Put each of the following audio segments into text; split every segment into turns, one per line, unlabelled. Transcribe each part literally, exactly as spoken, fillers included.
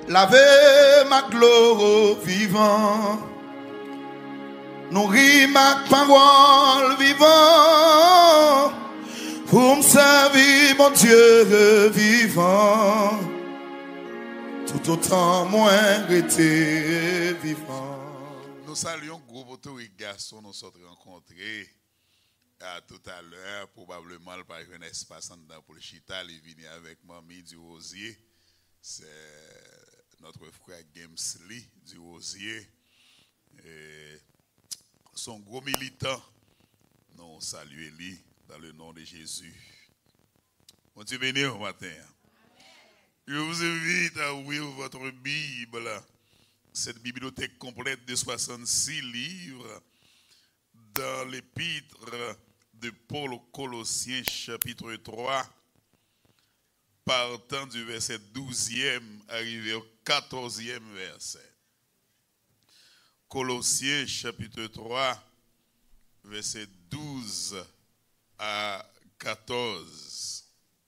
Lave ma gloire vivant, nourris ma parole vivant, pour me servir mon Dieu vivant, tout autant moins été vivant.
Nous saluons groupe autorité garçon, nous sommes rencontrés à tout à l'heure, probablement par un espace en dedans pour le chita, il vient avec Mamie du Rosier, c'est notre frère Gamesly du Rosier, et son gros militant, nous saluons lui dans le nom de Jésus. Bon Dieu béni au matin. Je vous invite à ouvrir votre Bible, cette bibliothèque complète de soixante-six livres, dans l'épître de Paul aux Colossiens, chapitre trois, partant du verset douzième, arrivé au quatorzième verset. Colossiens, chapitre trois, verset douze à quatorze.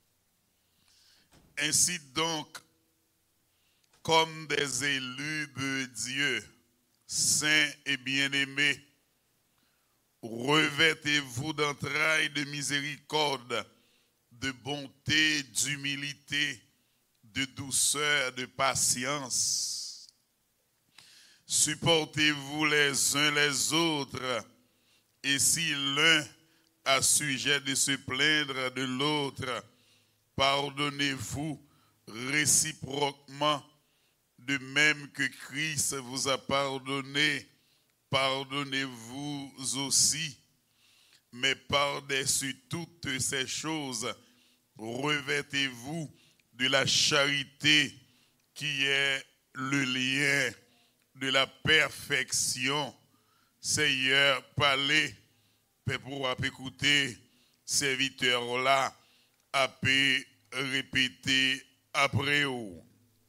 Ainsi donc, comme des élus de Dieu, saints et bien-aimés, revêtez-vous d'entrailles de miséricorde, de bonté, d'humilité, de douceur, de patience. Supportez-vous les uns les autres, et si l'un a sujet de se plaindre de l'autre, pardonnez-vous réciproquement, de même que Christ vous a pardonné, pardonnez-vous aussi. Mais par-dessus toutes ces choses, revêtez-vous de la charité qui est le lien de la perfection. Seigneur, parlez, pour écouter, serviteur là, à répéter après vous.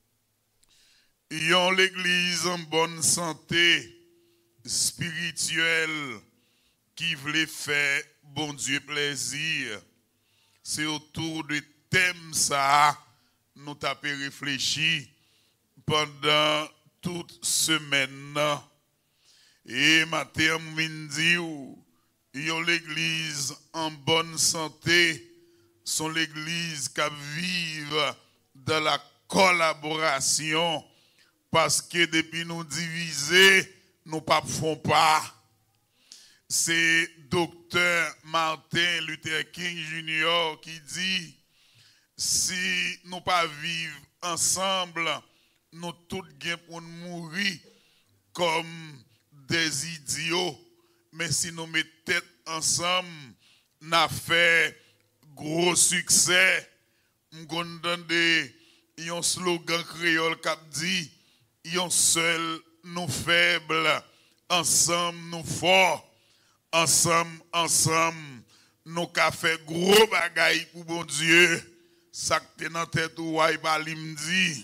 Ayons l'église en bonne santé spirituelle qui voulait faire bon Dieu plaisir. C'est autour de thème ça nous t'avons réfléchi pendant toute semaine. Et matin midi ayons l'église en bonne santé, sont l'église qui vive dans la collaboration, parce que depuis nous diviser, nous ne faisons pas. C'est docteur Martin Luther King Junior qui dit, si nous ne pas vivre ensemble, nous tous pour mourir comme des idiots. Mais si nous mettons tête ensemble, nous avons fait gros succès. Nous avons un slogan créole qui dit, yon seul nous faibles, ensemble nous forts, ensemble, ensemble, nous avons fait gros bagaille pour bon Dieu. Ça que t'es dans tête ou aïe balim dit.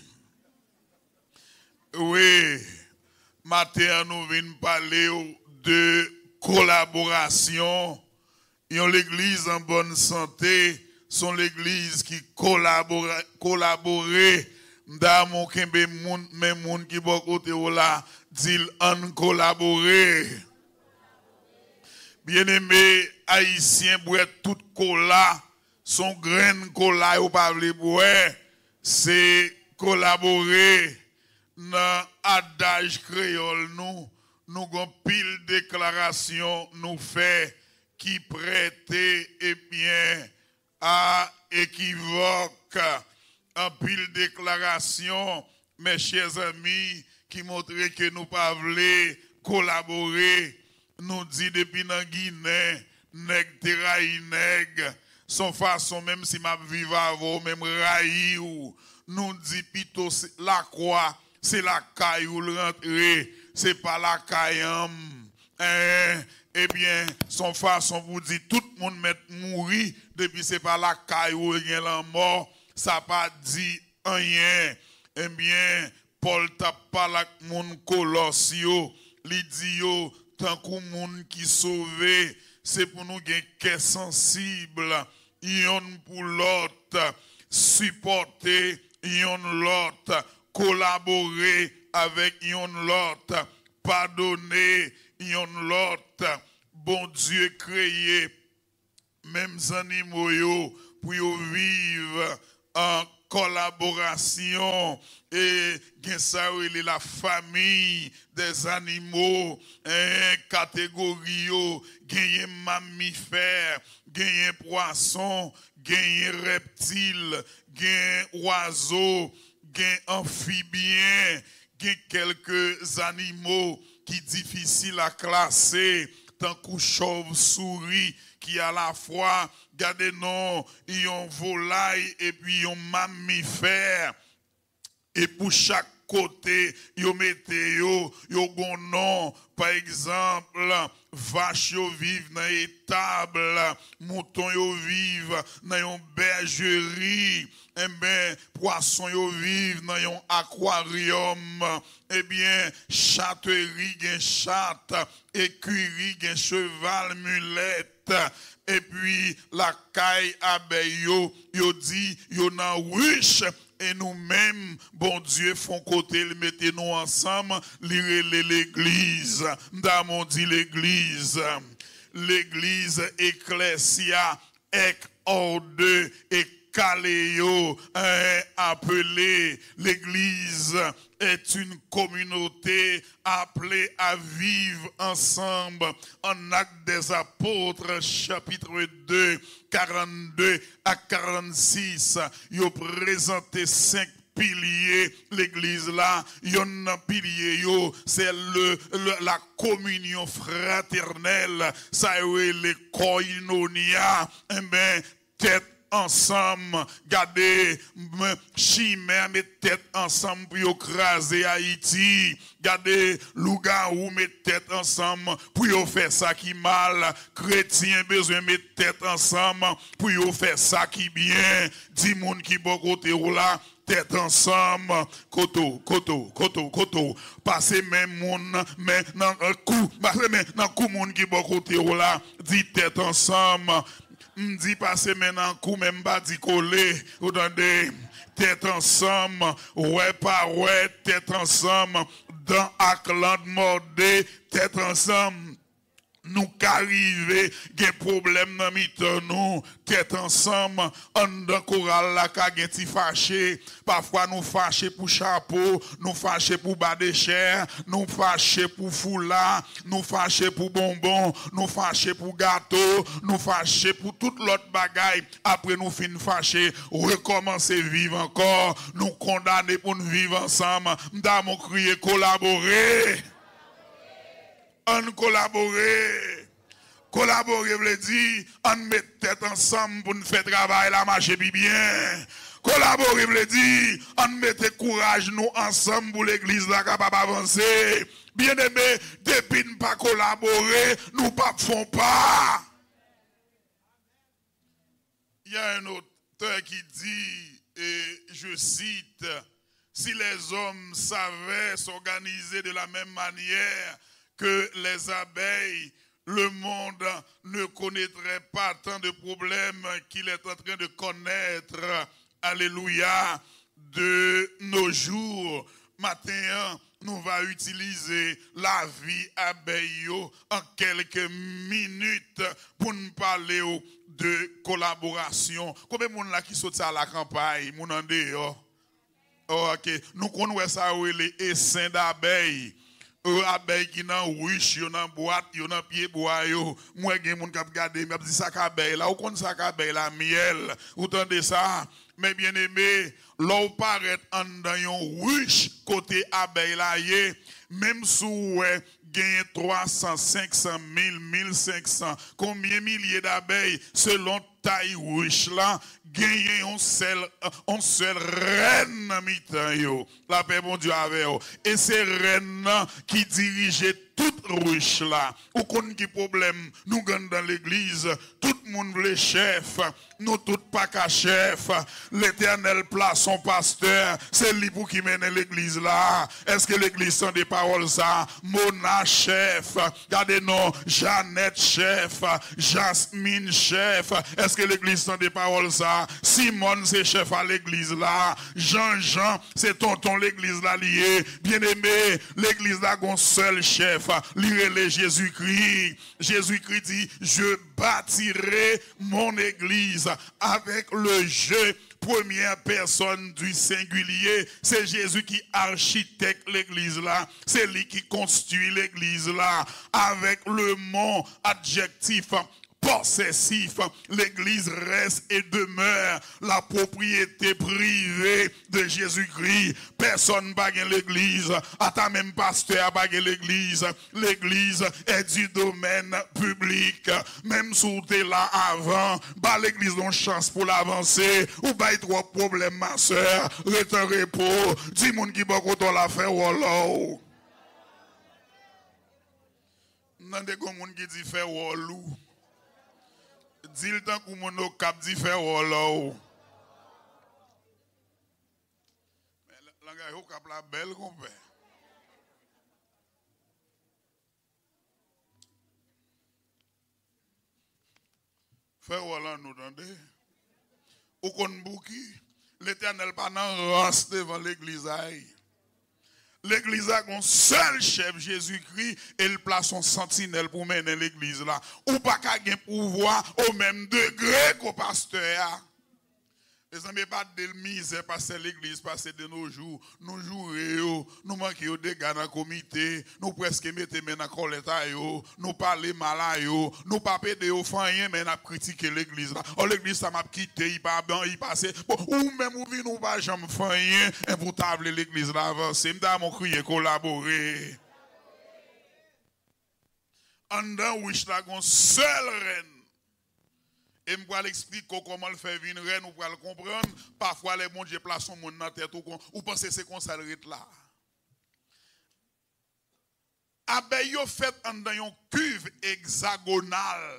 Oui, matin nous venons parler de collaboration. Yon l'église en bonne santé, sont l'église qui collabore, collaborer dans mon kembe moun, même moun qui bon côté là, dit en collaborer. Bien-aimé haïtien boire tout cola, son grain cola ou pas vle boire, c'est collaborer. Dans adage créole nous, nous avons pile déclaration nous fait qui prête et bien à équivoque. En pile déclaration, mes chers amis, qui montrent que nous ne pouvons pas collaborer. Nous dit depuis dans Guinée, nèg te raï nèg, son façon même si ma vive avant, même raï ou, nous dit plutôt la croix, c'est la caille ou le rentrer, c'est pas la caille. Hein? Eh bien, son façon vous dit tout le monde met mourir, depuis c'est pas la caille ou rien la mort. Ça pas dit rien. Eh bien, Paul t'a parlé avec mon Colossio, li dit yo tant que moun qui sauvé, c'est pour nous gagner cœur sensible, yon pour l'autre, supporter yon l'autre, collaborer avec yon l'autre, pardonner yon l'autre. Bon Dieu créé même animaux yo pour yo vivre en collaboration et gen ça la famille des animaux, hein, catégorie yo, gen mammifères, gen poisson, gen reptiles, gen oiseaux, gen amphibiens, gen quelques animaux qui difficiles à classer, tant que chauve-souris qui à la fois, gardez non, yon volaille et puis yon mammifère. Et pour chaque côté, yo mette yo, yo gon non, par exemple, vache yo vive dans étable, mouton yo vive dans yon bergerie, eh ben, poisson yo vive dans yon aquarium, eh bien, chaterie gen chat, écurie gen cheval mulette, et puis la caille abeille yo, yo dit, yo nan riche. Et nous-mêmes, bon Dieu, font côté, mettez-nous ensemble, lire l'église. Nous dit l'église. L'église ecclésia, ek orde et Caléo, appelé l'église est une communauté appelée à vivre ensemble. En Actes des Apôtres, chapitre deux, quarante-deux à quarante-six, il a présenté cinq piliers, l'église là, yon pilier yo, c'est le, le, la communion fraternelle, ça est le koinonia, eh ben, tête ensemble, gardez, chimère, mes têtes ensemble pour écraser Haïti. Gardez, lougaou, mes têtes ensemble pour faire ça qui mal. Chrétien, besoin de mettre têtes ensemble pour faire ça qui bien. Dix moun qui bon côté ou là. Tête ensemble, koto, koto, koto, koto. Passez même moun, mais dans un coup, passez même dans coup moun qui bon côté ou là. Dit tête ensemble. M'di passer maintenant coup même pas dit coller. Vous entendez? Tête ensemble, ouais pas ouais, tête ensemble. Dans Akland mordé, tête ensemble. Nous qu'arriver, des problèmes dans mitan nous, tête ensemble, en dans choral la ka gen ti fâché, parfois nous fâché pour chapeau, nous fâché pour bas de chair, nous fâché pour foulard, nous fâché pour bonbon, nous fâché pour gâteau, nous fâché pour toute l'autre bagaille, après nous fin fâché, recommencer vivre encore, nous condamner pour nous vivre ensemble, m'damon crier collaborer. On collaborer. Collaborer veut dire, on met tête ensemble pour nous faire travail la marcher bien. Collaborer veut dire, on mette courage nous ensemble pour l'église là capable avancer. Bien aimé, depuis ne pas collaborer, nous pas font pas. Il y a un auteur qui dit, et je cite, si les hommes savaient s'organiser de la même manière que les abeilles, le monde ne connaîtrait pas tant de problèmes qu'il est en train de connaître. Alléluia. De nos jours, matin, nous allons utiliser la vie abeille en quelques minutes pour nous parler de collaboration. Combien de monde là qui saute à la campagne, mon en dehors? Oh, ok. Nous connaissons ça, les essaims d'abeilles. Euh, abeille qui nan riche, yo nan boîte, yo nan pied bois yo. Moi gen moun k'ap gade, m'a dit ça abeille là, ou kon ça abeille la miel. Ou tendez ça? Mais bien aimé, l'on paraît en dans yon riche côté abeille là yé, même sous ouais, gagne trois cents, cinq cents, mille, mille cinq cents, combien milliers d'abeilles selon taille riche là, gagne un seul, un seul reine mi-temps yo. La paix bon Dieu avec yo. Et c'est reine qui dirigeait tout riche là, ou qu'on qui problème, nous gagnons dans l'église, tout le monde les chefs, nous tous pas qu'à chef, l'éternel place son pasteur, c'est lui pour qui mène l'église là. Est-ce que l'église sont des paroles ça? Mona chef, regardez non, Jeannette chef, Jasmine chef, est-ce que l'église sont des paroles ça? Simone c'est chef à l'église là, Jean-Jean c'est tonton l'église là lié, bien aimé, l'église là gon seul chef, lirez Jésus-Christ, Jésus-Christ dit, je bâtirai mon église avec le jeu. Première personne du singulier, c'est Jésus qui architecte l'église là, c'est lui qui construit l'église là, avec le mot adjectif possessif, l'église reste et demeure la propriété privée de Jésus-Christ. Personne ne bague l'église, à ta même pasteur bague l'église. L'église est du domaine public. Même si tu es là avant, bah l'église donne chance pour l'avancer. Ou bah trois problèmes, ma soeur. Reste un repos. Dis moun qui va qu'on la fait wolo. Nan de kon moun qui dit fait wolo. Dis le temps qu'on mon cap dit faire wolo. Mais la gars yo cap la belle compère. Faire wolo nous entendez? Ou kon bouki, l'Éternel pas nan race devant l'église aïe. L'église a un seul chef, Jésus-Christ, et il place son sentinelle pour mener l'église là. Ou pas qu'à un pouvoir au même degré qu'au pasteur. Les amis, pas de misère passer l'église, passer de nos jours. Nous jouons, nous manquons de dégâts dans le comité, nous presque mettons dans la colette, nous parlons mal, nous pas pédé au rien, mais nous critiqué l'église. Oh, l'église, ça m'a quitté, il pas bon, il passe. Ou même, ou nous pas jamais fait rien, et pour tabler l'église là avancer. Nous avons crié collaborer. En dedans, oui, je suis seul reine. Et je vais l'expliquer comment le faire venir reine, ou pour le comprendre. Parfois, les bons dieux placent son monde dans la tête, ou pensez que c'est comme ça le rite là. Abeille yo fait en dans une cuve hexagonale.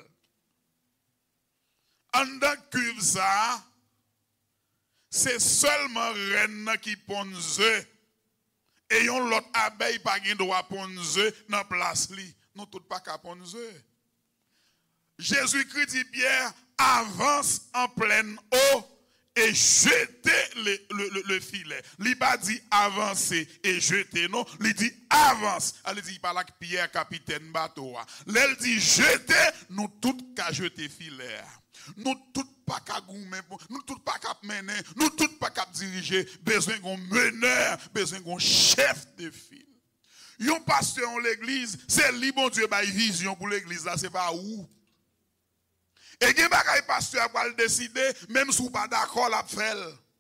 En dans cuve ça, c'est seulement reine qui pond œuf. Et yon l'autre abeille pas gen droit pond œuf dans place li. Nous tout pas qu'à pond œuf. Jésus-Christ dit Pierre, avance en pleine eau et jetez le, le, le, le filet. Il n'a pas dit avancer et jeter, non. Il dit avance. Elle dit par là que Pierre, capitaine bateau. Elle dit jeter, nous tous qu'à jeter filet. Nous tous pas qu'à goumer, nous tous pas qu'à mener, nous tous pas qu'à diriger. Besoin d'un meneur, besoin d'un chef de file. Yon pasteur en l'église, c'est lui, bon Dieu, bah, vision pour l'église là, c'est pas où. Et il y a un pasteur qui va le décider, même si vous n'êtes pas d'accord, la fait.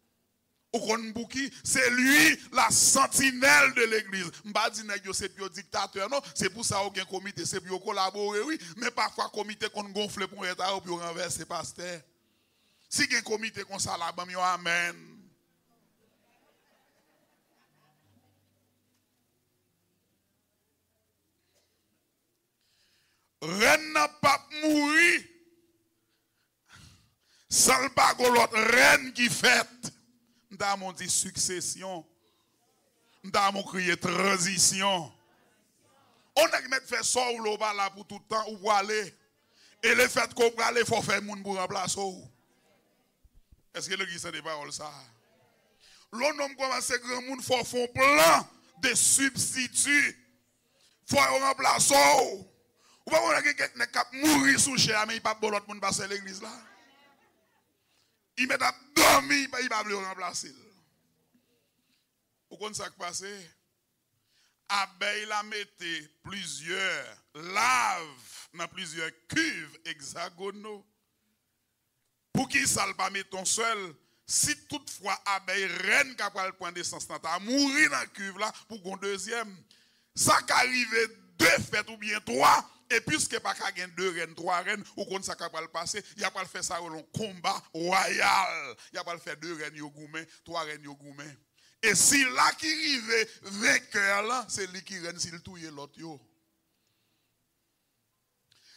C'est lui la sentinelle de l'église. Je ne dis pas que c'est le dictateur, non. C'est pour ça qu'il y a un comité, c'est pour collaborer, oui. Mais parfois, le comité qu'on gonfle pour être là, pour renverser le pasteur. Si il y a un comité comme ça, là, ben, amen. Reine n'a pas mouru. Sans pas que l'autre reine qui fait. Nous avons dit succession. Nous avons crié transition. On a mis fait ça ou l'eau là pour tout le temps ou pour aller. Et le fait qu'on peut aller, il faut faire monde pour remplacer. Est-ce que l'église a des paroles ça? L'on homme commence à grand monde, il faut faire un plan de substitut. Il faut remplacer. Ou pas on a quelqu'un qui mourir sous cher, mais il n'y a pas de l'autre monde passer l'église là. Il met à dormir, il va le remplacer. Vous comprenez ça qui passe? Abeille la mette plusieurs laves dans plusieurs cuves hexagonaux. Pour qui ça ne pas mettre ton seul? Si toutefois abeille reine capable de prendre des sens, à mourir dans la cuve là pour qu'on deuxième. Ça qu'arrive deux fêtes ou bien trois. Et puisque pas qu'à gagner deux reines, trois reines, ou qu'on ça capable passer, il n'y a pas le faire ça au long combat royal. Il n'y a pas le faire deux reines yo goumé, trois reines yo goumé. Et si là qui arrive vainqueur là, c'est lui qui reine s'il touye l'autre yo.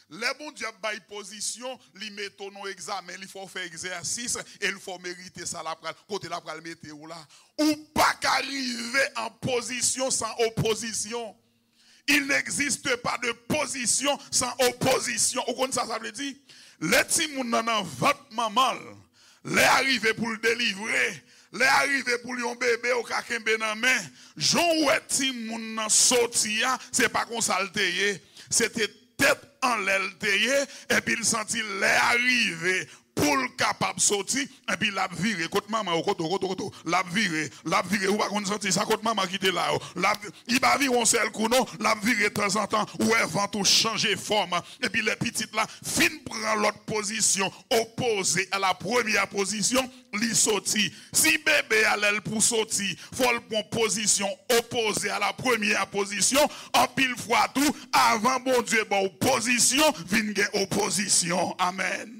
Les bon Dieu bail position, li met ton examen, il faut faire exercice et il faut mériter ça la pral côté la pral mettre là. Ou pas qu'arriver en position sans opposition. Il n'existe pas de position sans opposition. Vous connaissez ça, ça veut dire? Les petits moun nan votre maman, les arrivés pour le délivrer, les arrivés pour lui un bébé au kakembe nan main. Jean ou petit moun nan sorti, c'est pas qu'on salteye, c'était tête en l'aile et puis il sentit les arrivés pour le capable sortir et puis l'a viré côté maman au côté côté côté l'a viré l'a viré ou pas qu'on sentir ça côté maman qui était là il va vivre un seul coup non l'a viré de temps en temps ou elle va tout changer forme et puis les petites là fin prend l'autre position opposée à la première position li sorti si bébé a l'aile pour sortir faut le prendre position opposée à la première position en pile fois tout avant bon Dieu bon position vinn gen opposition amen.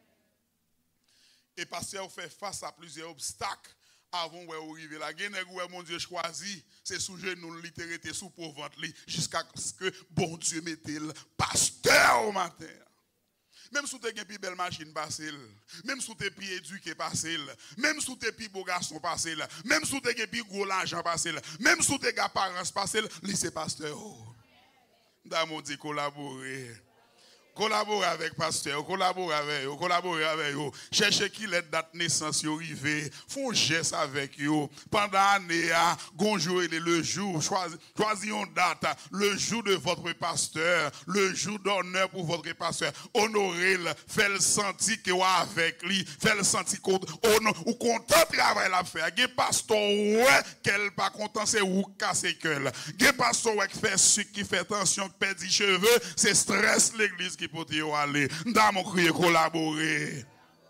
Et pasteur fait face à plusieurs obstacles avant où arriver là. Gen nèg mon Dieu choisi, c'est sous genou littéralement sous pour ventre jusqu'à ce que bon Dieu mette le pasteur au matin. Même si tu as une belle machine passée, même si tu es plus éduqué passé, même si tu es plus beau garçon passé, même si tu as plus gros l'argent passé, même si tu as parents passé, lycée pasteur. Dans mon Dieu collaborer. Collaborer avec pasteur, collaborer avec eux, collaborer avec eux. Cherchez qui les date naissance yo rivé, font geste avec eux. Pendant l'année, gonjour et le jour, choisis une date, le jour de votre pasteur, le jour d'honneur pour votre pasteur. Honorez-le, faites-le sentir que vous avec lui, faites-le sentir qu'on ou content travail la faire. Gen pasteur ouais qu'elle pas content c'est ou casser gueule. Gen pasteur ouais qui fait sucre, qui fait tension, qui perd des cheveux, c'est stress l'église qui peut y aller. Dans mon crier collaborer.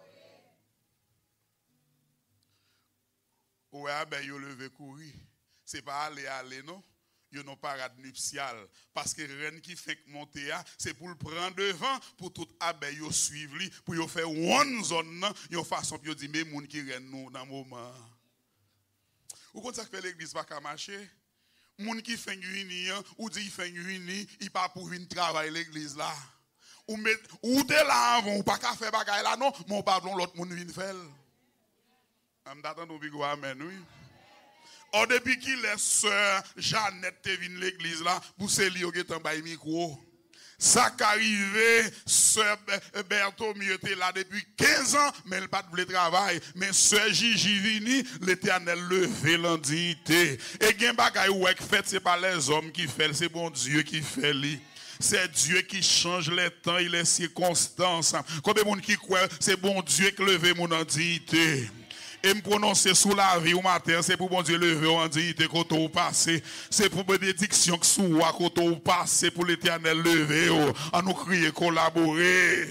Ouais, ben yo levé courir. C'est pas aller aller non. Yo non parade nuptiale parce que reine qui fait monter c'est pour le prendre devant pour tout abeille yo suivre lui pour yo faire one zone nan yo façon yo dit mais moun qui reine nous dans moment. Ou quand ça fait l'église pas ka marcher. Moun qui fait réunion ou dit fait réunion, il pas pour venir travailler l'église là. Ou met ou de là avant ou pas qu'à faire bagaille là non mon pardon l'autre monde vient faire am d'attendre bigo amen oui au depuis qu'il est sœur Jeannette te vinn l'église là pour se li yo getan bay micro ça qu'arrivé sœur Berthomieu était là depuis quinze ans mais elle pas de travail mais sœur Gigi vini l'Éternel levé l'endité et gen bagaille ou fait c'est pas les hommes qui fait c'est bon Dieu qui fait li. C'est Dieu qui change les temps et les circonstances. Combien de monde qui croit, c'est bon Dieu qui lève mon endité. Et me prononcer sous la vie au matin, c'est pour bon Dieu lever en endité quand on passe. C'est pour bénédiction que sous quand on passe, pour l'Éternel lever, en nous crier, collaborer.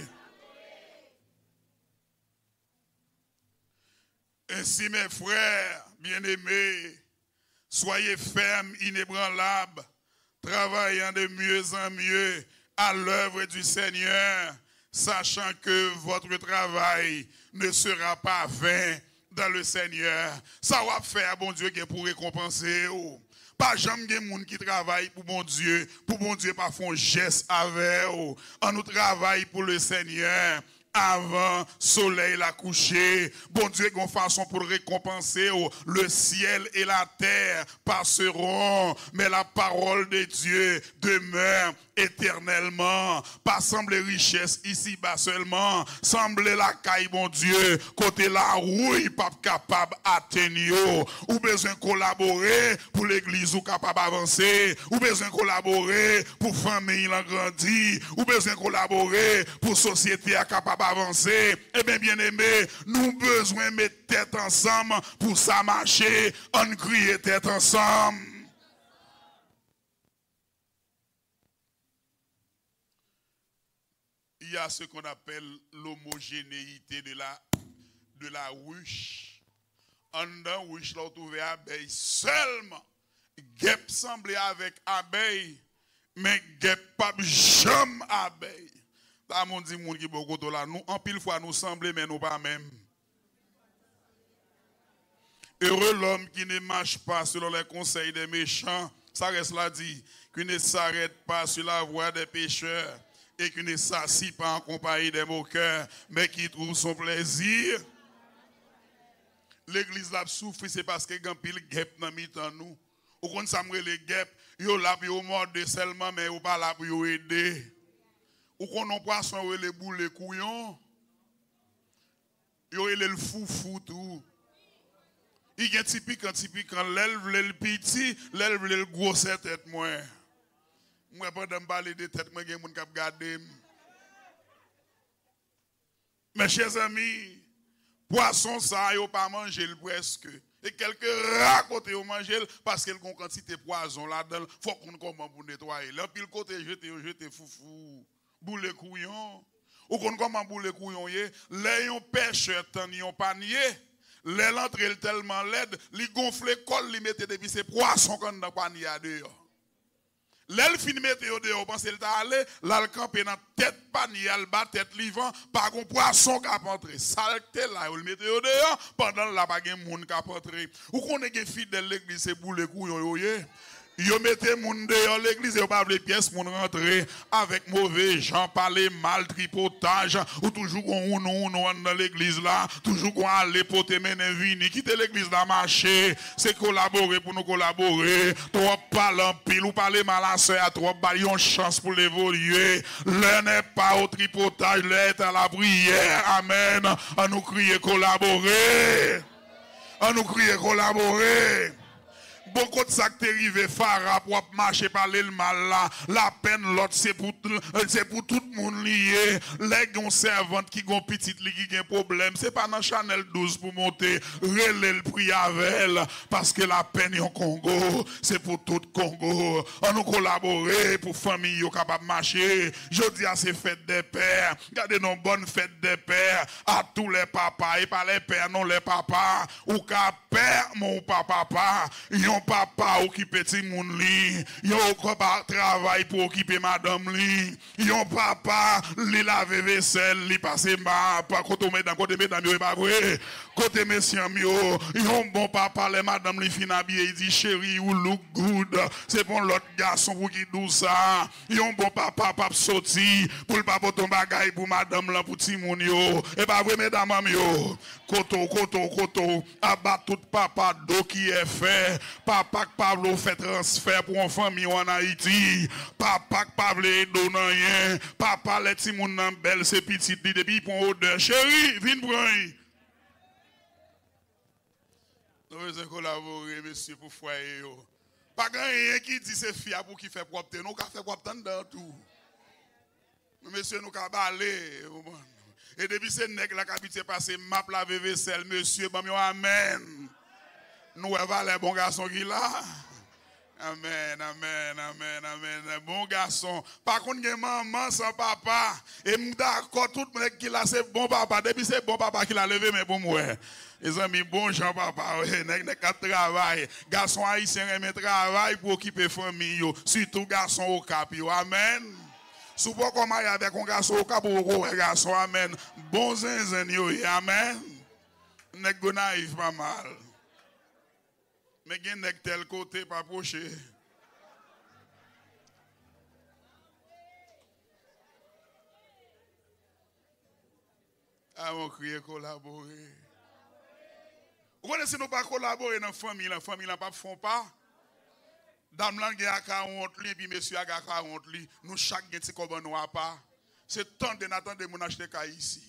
Ainsi mes frères, bien-aimés, soyez fermes, inébranlables, travaillant de mieux en mieux à l'œuvre du Seigneur, sachant que votre travail ne sera pas vain dans le Seigneur. Ça va faire, bon Dieu, pour récompenser. Pas jamais des gens qui travaillent pour bon Dieu, pour bon Dieu, pas font geste avec eux. On nous travaille pour le Seigneur. Avant soleil la coucher, bon Dieu une façon pour récompenser le ciel et la terre passeront, mais la parole de Dieu demeure éternellement. Pas sembler richesse ici bas seulement, sembler la caille bon Dieu, côté la rouille pas capable d'atteindre. Ou besoin collaborer pour l'église ou capable d'avancer, ou besoin collaborer pour famille l'agrandir, ou besoin collaborer pour société capable avancer. Eh bien, bien aimé, nous besoin de mettre tête ensemble pour ça marcher. On crie tête ensemble. Il y a ce qu'on appelle l'homogénéité de la, de la ruche. En dedans, ruche, là, on trouve abeille seulement. Guêpe semblait avec abeille, mais guêpe pas jamais abeille. Ça mon dit moun qui beaucoup là nous en pile fois nous semblons mais nous pas même. Heureux l'homme qui ne marche pas selon les conseils des méchants, ça reste là dit, qui ne s'arrête pas sur la voie des pécheurs, et qui ne s'assit pas en compagnie des moqueurs, mais qui trouve son plaisir. L'église l'a souffert, c'est parce que grand pile guêpe dans mi-temps nous. Ou quand ça me les guêpes, yo là pour mordre seulement mais ou pas là pour aider. Ou quand on poisson les boules les couillons. Yo le foufou tout. Il y a typique en typique quand l'élève le petit, l'élève le gros tête moi. Moi pas de me parler de tête moi gen moun k'ap garder. Mes chers amis, poisson ça yo pas manger presque. Et quelques rares côté yo manger parce qu'il y a une quantité de poison là-dedans, faut qu'on comment pour nettoyer. Là pile côté jeter jeter foufou, boule couillon. Ou qu'on comment boule couillon yé, les yon pêcheur tan yon panier. Les l'entrée tellement laide, li gonfle col li mette depuis ces poissons qu'on dans panier dehors. L'elle fin mette yo dehors, pense elle t'a allé, là le camper dans tête panier, elle bat tête livant, pas gon poisson qui a rentré. Saleté là, il mette yo dehors pendant là pas gen moun qui a rentré. Ou qu'on est gen fidèle l'église c'est boule couillon yo yé. Yo mettez moun dehors l'église yo pas les pièces moun rentrer avec mauvais gens parler mal tripotage ou toujours on on dans l'église là toujours qu'on aller pour te mener vini quitter l'église là marcher c'est collaborer pour nous collaborer trop parler en pile ou parler mal à ça trop ba yon chance pour l'évoluer le n'est pas au tripotage le est à la prière amen à nous crier collaborer à nous crier collaborer. Beaucoup de ça qui arrivé Phara pour marcher par le mal là. La peine l'autre c'est pour c'est pour tout le monde lié. Les gens servantes qui ont petite qui ont problème, c'est pas dans Chanel douze pour monter, relais le prix avec elle parce que la peine en Congo, c'est pour tout Congo. On nous collaborer pour famille yo capable marcher. Jodi a c'est fête des pères. Gardez nos bonnes fêtes des pères à tous les papas et pas les pères non les papas ou ka père mon papa papa. Yon papa occupe ti moun li, yon papa travail pour occuper madame li, yon papa li lave vaisselle, li passe ma pas côté mesdames côté mesdames yo pas vrai, côté messieurs yo, yon bon papa les madame li fin habillé, il dit chérie ou look good, c'est pour l'autre garçon pour qui dou ça, yon bon papa pas sorti pour le papa ton bagay pour madame là pour ti moun yo, et pas vrai mesdames yo, koto koto koto, abat tout papa do qui est fait. Papa Pablo fait transfert pour une famille en Haïti. Papa Pablo donne rien. Papa les petits moun nan belle c'est petit depuis pour odeur. Chérie, viens prendre. Nous devons collaborer monsieur pour foyer yo. Pas rien qui dit c'est fiable pour qui fait propre. Nous ka fait propre dans tout. Monsieur nous ka balé. Et depuis c'est nèg la habité passer map laver vaisselle monsieur bon amen. Nous avons les bons garçons qui là. Amen, amen, amen, amen. Bon garçon. Par contre, il y a maman sans papa. Et d'accord, tout le monde qui là, c'est bon papa. Depuis c'est bon papa qui l'a levé, mais bon moi. Les amis, bon Jean papa. N'est qu'à travail. Garçon haïtien aime travail pour occuper famille. Surtout garçon au cap. Amen. Souvent comme avec un garçon au cap ou un garçon. Amen. Bon zinzin. Amen. N'est pas naïf pas mal. Mais il y a tel côté pas approché. Ah, on crie collaborer. Vous connaissez nous pas collaborer dans la famille, la famille n'a pas font pas. Dame là a quarante li puis monsieur a quarante li, nous chaque gen ti comme nous a pas. C'est temps de n'attendre mon acheter ka ici.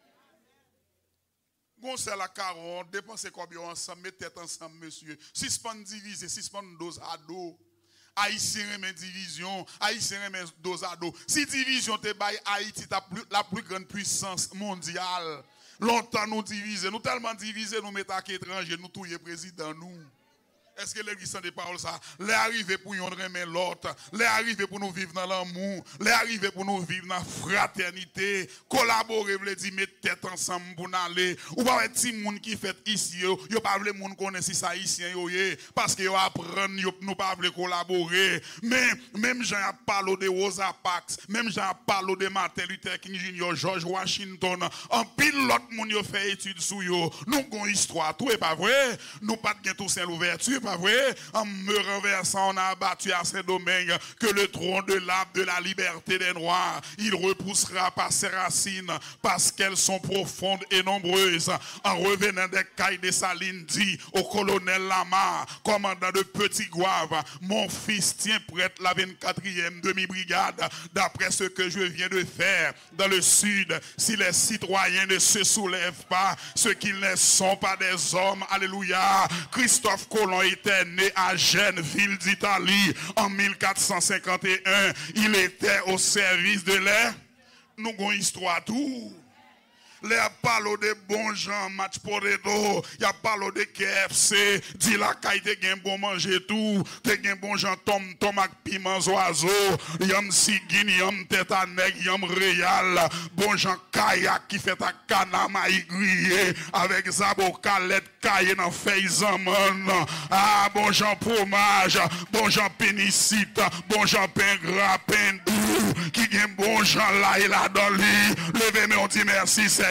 Gon c'est la quarante, dépensez combien ensemble, mettez tête ensemble, monsieur. Suspend diviser, suspend dose à dos. Haïtien remet division, Haïtien remet dose à dos. Si division te bail Haïti, la plus grande puissance mondiale. Longtemps nous diviser, nous tellement diviser, nous mettons à étranger, nous tous les présidents, nous. Est-ce que l'église sent des paroles ça? Les arrivés pour nous remettre l'autre. Les arrivés pour nous vivre dans l'amour. Les arrivés pour nous vivre dans la fraternité. Collaborer, veut dire mettre tête ensemble pour nous aller. Ou pas un petit monde qui fait ici. Yo pas le monde connaît si ça ici. Parce que yo apprennent, yo nous pas collaborer. Mais même Jean a parlé de Rosa Parks. Même Jean a parlé de Martin Luther King Junior, George Washington. En pile l'autre monde yo fait études sur yo. Nous avons une histoire. Tout est pas vrai. Nous pas de tout c'est l'ouverture. pas vrai? En me renversant, on a abattu à Saint-Domingue que le trône de l'arbre de la liberté des Noirs, il repoussera par ses racines parce qu'elles sont profondes et nombreuses. En revenant des cailles des Salines, dit au colonel Lamar, commandant de Petit Goave, mon fils tient prête la vingt-quatrième demi-brigade. D'après ce que je viens de faire dans le sud, si les citoyens ne se soulèvent pas, ceux qui ne sont pas des hommes, alléluia. Christophe Colomb était né à Gênes, ville d'Italie, en mille quatre cent cinquante et un. Il était au service de l'air. Nous avons une histoire tout. Les parlé de bons gens, match potato, y a parlé de K F C, dit la caille te gen bon manger tout, te gen bon gens tom tom ak piment oiseau, yam sigine, yam tête à nèg, yam réal, bon gens kayak qui fait ta canama grillé, avec zabo calette caille dans feuille zaman, ah bon gens fromage, bon gens pénicite, bon gens pain gras, pain doux, qui gen bon gens là et là dans lui, levez-moi on dit merci Seigneur.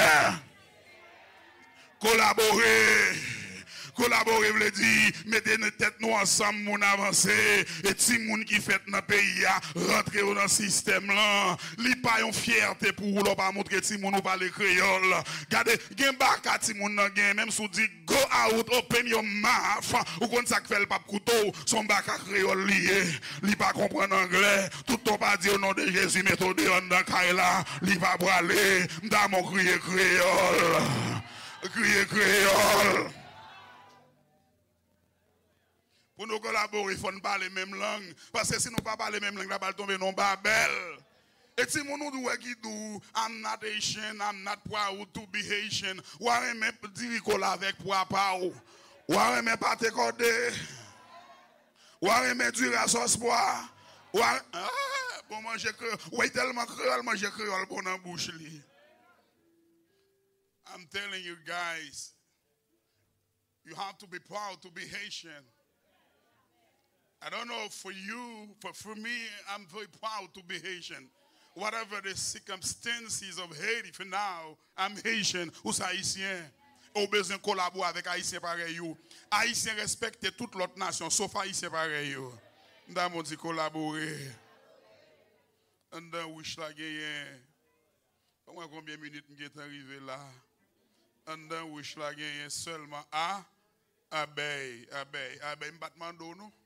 Collaborer. Collaborer veut dire mettez nos têtes nous ensemble mon avancer et ti moun qui fait dans pays a rentrer dans le système là li pas une fierté pour ou pas montrer ti moun ou parler créole regardez gen baka ti moun nan gen même sou dit go out open your mouth ou kon ça fait le pape couteau son baka créole lié li pas comprendre anglais tout ton pas dire au nom de Jésus méthode dans kaila li va braler m'da mon crier créole crier créole. Pour nous collaborer, il faut parler la même langue. Parce que si nous ne parlons pas la même langue, nous allons tomber dans Babel. Et si nous nous disons, I'm not Haitian, I'm not proud to be Haitian, ou à même dire avec papa, ou à même pas te coder, ou à même dire à sauce pois, ou à bon manger créole, ou à tellement créole, manger créole bon en bouche li. I'm telling you guys, you have to be proud to be Haitian. I don't know for you, but for me, I'm very proud to be Haitian. Whatever the circumstances of Haiti, for now, I'm Haitian ou Haïtien. Au besoin de collaborer avec Haïtien pareil. Haïtien respecte toute l'autre nation, sauf Haïtien pareil. Nous avons dit collaborer. On a wish la gagné. Combien de minutes nous sommes arrivés là? On a wish la gagné seulement à abeille, abeille, abeille, m'battement d'eau, non?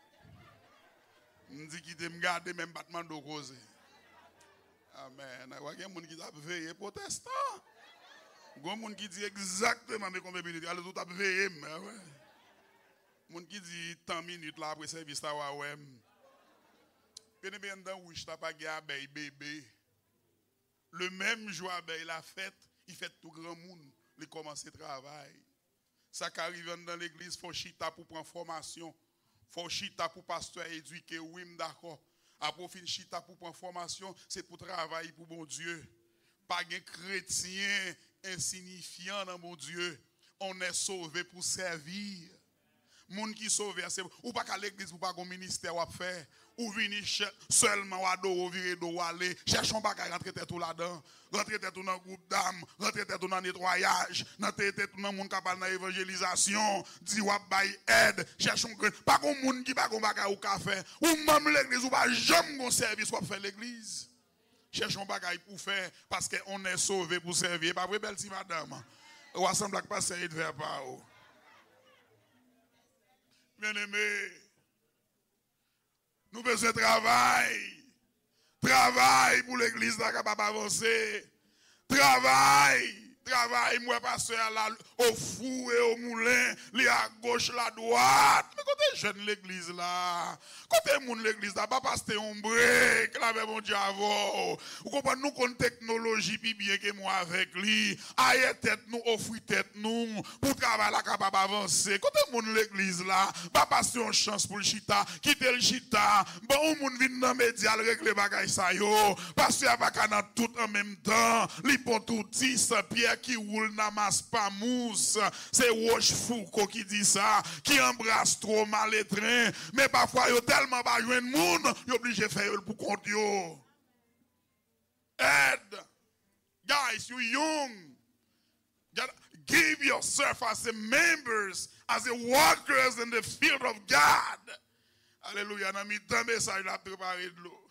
Je dis qu'il te garde même battement de cause. Amen. Il y a des gens qui ont veillé protestant. Il y a des gens qui disent exactement combien de minutes. Alors tout a veillé. Il y a des gens qui disent tant minutes là après service là ouais. Bien bien dans wish t'as pas abeille bébé. Le même jour abeille la fête, il fait tout grand monde, il commence le travail. Ça qui arrive dans l'église faut chita pour prendre formation. Faut chita pour pasteur éduquer, oui, d'accord. Après, fin chita pour prendre formation, c'est pour travailler pour mon Dieu. Pas de chrétien insignifiant dans mon Dieu. On est sauvé pour servir. Moun qui sauvé, c'est ou pas qu'à l'église, ou pas qu'au ministère ou faire. Ou venir seulement à dos, virer dos, aller. Cherchons pas qu'à rentrer tout là-dedans. Rentrer tout dans le groupe d'âmes. Rentrer tout dans le nettoyage. Rentrer tout dans le monde capable dans l'évangélisation. Dis ou bail aide. Cherchons que. Pas qu'on monde qui pas qu'on bagay ou café. Ou même l'église ou pas jamais qu'on service pour faire l'église. Cherchons bagay pour faire parce qu'on est sauvé pour servir. Pas vrai, belle si madame. Ou assemble avec pasteur et de faire pas. Bien aimé. Nous avons besoin de travail. Travail pour l'église là capable avancer. Travail. Travail, moi, pasteur, là, au four et au moulin, li à gauche, la droite. Mais côté jeune l'église là, côté moun l'église là, pas pasteur ombre, que la mon Dieu avant. Vous comprenez, nous qu'on technologie, puis bien que moi avec lui, aïe tête nous, offre tête nous, pour travailler là, capable avancer. Côté moun l'église là, pas pasteur une chance pour le chita, quitter le chita, bon, moun vin dans média, régler bagay sa yo, pasteur pas qu'à tout en même temps, li pon tout dix pierre qui roule n'amasse pas mousse. C'est Rochefoucauld qui dit ça, qui embrasse trop mal les trains. Mais parfois, il y a tellement pas de monde, il est obligé de faire pour compte yo. Aide. Guys, you young. Get, give yourself as a members, as a workers in the field of God. Alléluia. Dans mi-temps, message la préparé de l'eau.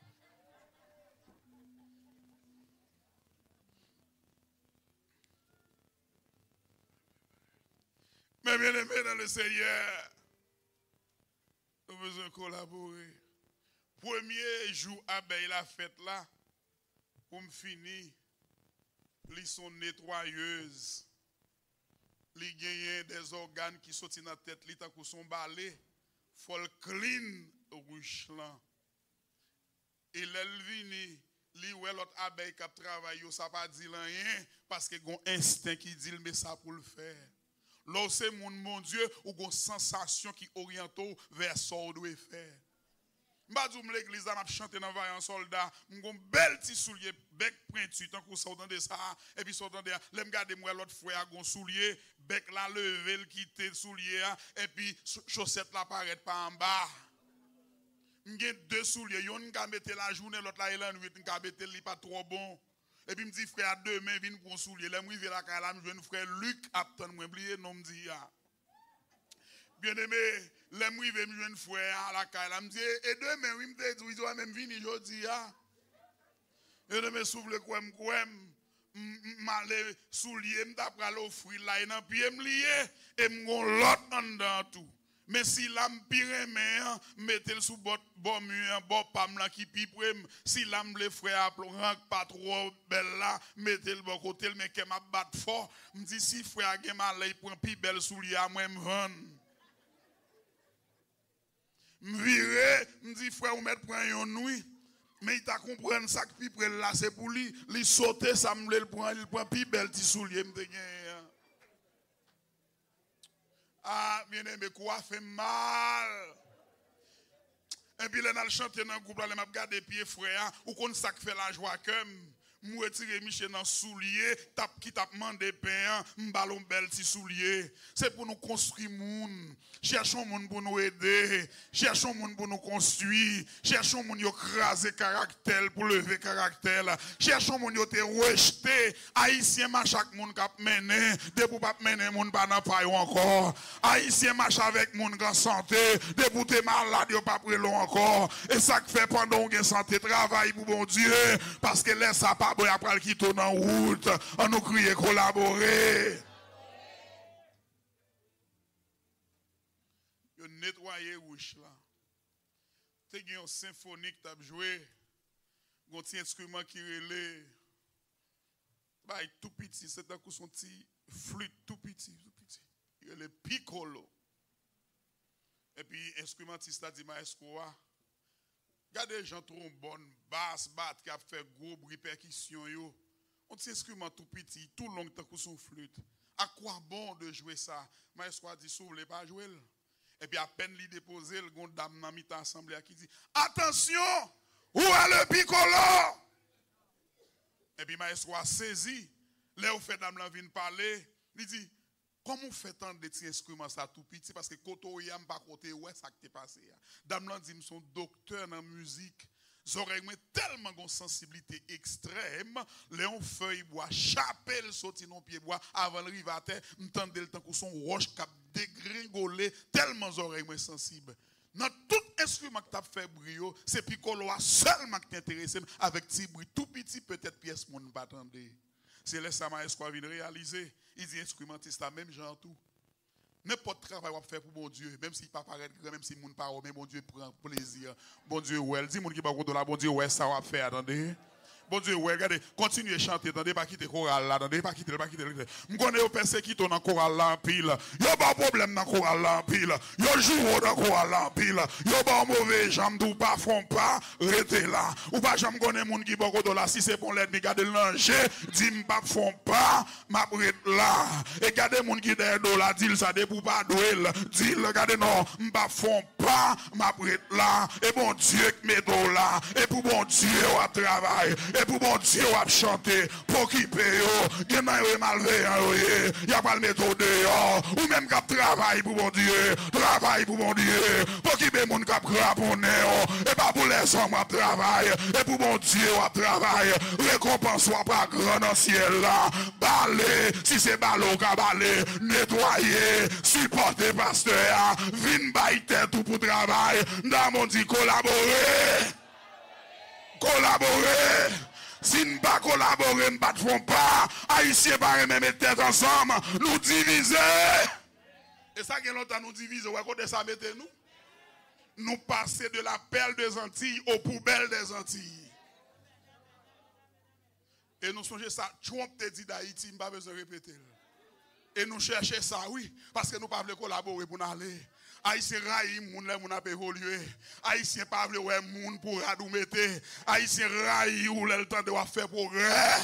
Mais bien aimé dans le Seigneur, nous avons besoin de collaborer. Premier jour, abeille la fête là, pour me finir, ils sont nettoyeuses. Ils gagnent des organes qui sortent dans la tête, ils sont balais. Faut le clean rouge là. Et l'elvini, li ouais l'autre abeille qui travaille, ça pas dit rien parce que gon instinct qui dit mais ça pour le faire. Là c'est mon mon Dieu ou gon sensation qui oriente vers ça ou doit faire. M'a dit l'église m'a chanté dans vaillant soldat, m'gon bel petit soulier bec pointu tant qu'on s'entend de ça et puis s'entend de l'aime garder moi l'autre frère gon soulier bec la lever le quitter soulier et puis chaussette la paraît pas en bas. M'gen deux souliers, yon ka mettre la journée l'autre la la nuit, m'ka mettre li pas trop bon. Et puis me dit frère demain vinn pour soulier, l'aime river la ka la me frère Luc attend moi oublier non me dit ya. Bien aimé, l'aime river me jeune frère à la ka la me dit et demain oui me dit il même venir jodi ya. Et demain s'ouvre quoi quoi m'aller soulier m'ta pral offrir là dans pied me lié et m'gon l'autre en dedans tout. Mais si l'âme pire mais mettez le sous bord bon mur bon pam là qui piprem si l'âme le frère rank pas trop belle là mettez le bon côté mais que m'a battre fort me dit si frère gen mal il prend pi belle soulier à moi me vendre me virer me dit frère ou mettre prend yon nuit mais il t'a comprendre ça que pipre là c'est pour lui lui sauter ça me le prend il prend pi belle ti soulier me te gen. Ah, bien aimé, quoi fait mal. Et puis, là, dans le chanter dans le groupe, là, je regarde les pieds frère, ou qu'on ça fait la joie comme. Je retire Michel dans le soulier, qui t'a demandé pain, m'ballon bel petit soulier. C'est pour nous construire monde. Cherchons monde pour nous aider. Cherchons monde pour nous construire. Cherchons monde qui écraser caractère pour lever caractère. Cherchons monde qui te rejeter. Haïtien marche chaque monde qui mené, de pour pas mener monde pas dans paille encore. Haïtien marche avec monde en santé, de pour te malade pas près long encore. Et ça que fait pendant que santé travail pour bon Dieu parce que laisse ça pas bon après qui tourne en route, on nous crie collaborer. Yo nettoyer rouge là. Te gen un symphonique t'a joué, gon ti instrument qui relé. Bah tout petit, c'est un coup son petit flûte tout petit, tout petit. Il est le piccolo. Et puis instrumentiste a dit maestro. Regardez les gens trombone, basse, batte, qui a fait gros bruit, percussion, yo. On tient instrument tout petit, tout long, tant que son flûte. À quoi bon de jouer ça? Maestro a dit, si vous voulez pas jouer. Et puis à peine l'y déposer, le gon dame dans mi assemblée qui dit, attention, où est le piccolo? Et puis maestro a saisi, là où fait dame là vient parler, il dit, comment vous faites tant de petits instruments ça tout petit parce que quand on y a pas côté ouais ça qui est passé. Dame là dit son docteur en musique. J'aurais tellement de sensibilité extrême, Léon feuille bois, chapelle sorti non pied bois avant le rive à terre, m'tendez le temps que son roche cap dégringolé tellement oreilles sensible. Dans tout instrument que tu as fait brio, c'est piccolo seulement qui t'intéresse avec petit bruit tout petit peut-être pièce mon pas attendre. C'est là ça m'a espoir vient réaliser. Il dit instrumentiste la même genre tout. N'importe travail qu'on fait pour bon Dieu, même s'il pas paraître grand, même si moun pas mais bon Dieu prend plaisir. Bon Dieu ouais, dis moun qui pas contre la bon Dieu ouais ça va faire attendez. Bon Dieu, ouais, regardez, continuez à chanter, attendez, pas quitter le choral là, attendez, pas quitter, pas quitter. Je connais au personnes qui sont dans le choral là en pile. Il n'y a pas de problème dans le choral là en pile. Il y a jour dans le choral là en pile. Il n'y a pas de mauvais jambes, ou pas, font pas, restez là. Ou pas, j'aime connaître les gens qui sont là, si c'est pour l'aide, mais gardez le danger, dis pas, font pas, ma reste là. Et gardez les gens qui sont derrière là, dis ça, des pour pas douer, dis regardez non, pas font pas, ma reste là. Et bon Dieu qui met là. Et pour bon Dieu, au travail. et pour mon Dieu a chanter pour qui paye yo gen malveillant il y a pas le méthode dehors ou même cap travail pour mon Dieu travail pour mon Dieu pour qui paye mon cap craponner et pas pour les hommes à travail et pour mon Dieu à travail récompense soit pas grand dans ciel là balé si c'est ballon ka balé nettoyer supporter pasteur vinn bay tête tout pour travail dans mon dit collaborer collaborer si nous ne pas collaborer nous ne font pas haïtiens pas même tête ensemble nous diviser et ça qui est longtemps nous diviser ouais côté ça mettez nous nous passer de la perle des Antilles aux poubelles des Antilles. Et nous songeons ça, Trump te dit d'Haïti, nous pas besoin de répéter. Et nous cherchons ça, oui, parce que nous ne pouvons pas collaborer pour nous aller. Haïtien raï moun le moun a évolué. Haïtien pas vle ouais moun pour radou mette. Haïtien raï ou le temps de faire progrès.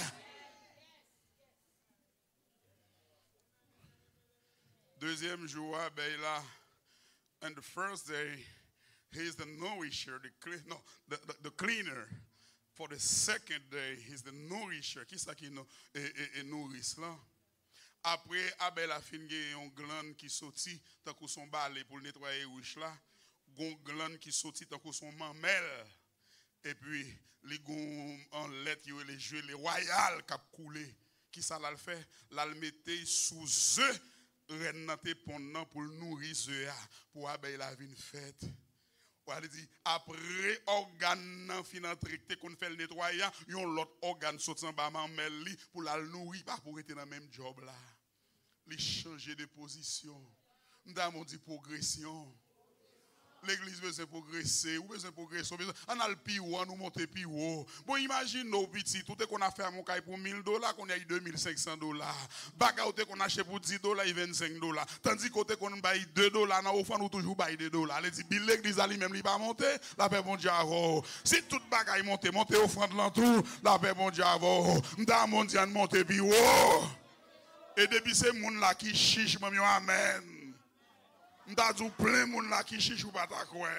Deuxième jour, ben là, and the first day, he's the nourisher, the clean, no, the, the, the cleaner. For the second day, he's the nourisher. Qui ça qui nous nourrit là? Après, Abel a fini un gland qui sorti, tant que son balai pour nettoyer rouge là, un gland qui sorti tant que son mamelle. Et puis, les gon en lettre qui les jeux les royales qui a coulé. Qui ça l'a fait? L'a mettre sous eux, renate pendant pour nourrir eux pour Abel la vie fête. On dit après organe fin traité qu'on fait le nettoyer, yon l'autre organe sorti en bas mamelle pour la nourrir pas pour être dans le même job là. Li changer de position. Nous dit progression. L'église besoin progresser, ou besoin progresser, on a le plus haut, on nous monter plus haut. Bon, imagine nos petits, tout ce qu'on a fait à mon caille pour mille dollars, qu'on a eu deux mille cinq cents dollars. Bagaote qu'on a acheté pour dix dollars, il vingt-cinq dollars. Tandis qu'on a eu deux dollars, on a nous toujours bail deux dollars. Elle dit, l'église a lui-même, il va monter, la paix bon Dieu avant. Si toute bagaille monte, monte au fond de l'entour, la paix bon Dieu avant. M'da mon Dieu monte plus haut. Et depuis ces moun là qui chiche, m'ami, amen. M'da dou plein moun la qui chiche ou pas ta quoi.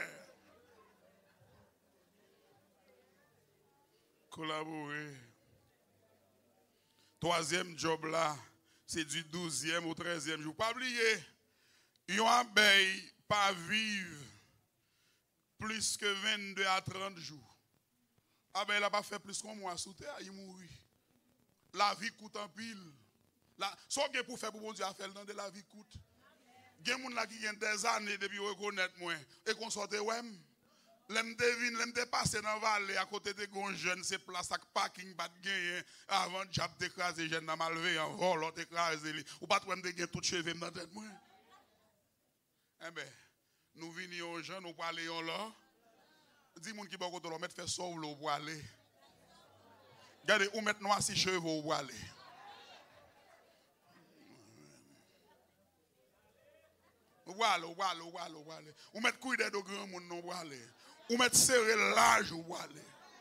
Collaborer. Troisième job là, c'est du douzième au treizième jour. Pas oublier, yon abeille pas vivre plus que vingt-deux à trente jours. Abeille n'a pas fait plus qu'un mois sous terre, il mourit. La vie coûte en pile. La, ce que pour faire pour bon Dieu à faire dans de la vie coûte. Il y a des gens qui ont des années depuis reconnaître moi et qu'on sorte ouais. L'aime devine, l'aime dépasser dans la vallée à côté de gon jeune, c'est place avec parking pas de gagner avant de jab d'écraser jeune dans malvé en vol l'autre écraser ou pas toi me gagner tout cheveux dans tête moi. Eh ben nous venons aux gens nous parler là. Dis moun qui ba côté mettre faire sauve l'eau pour aller. Regardez ou mettre noir si cheveux pour aller. Voilà, voilà, voilà, voilà. Ou mettre couille de grand monde non voilà. Ou mettre serrer large ou voilà.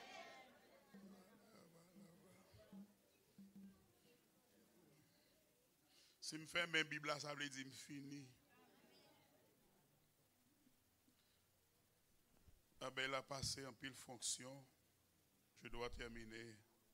Si me fait mes Bible ça veut dire me fini. Ah ben il a passé en pile fonction. Je dois terminer.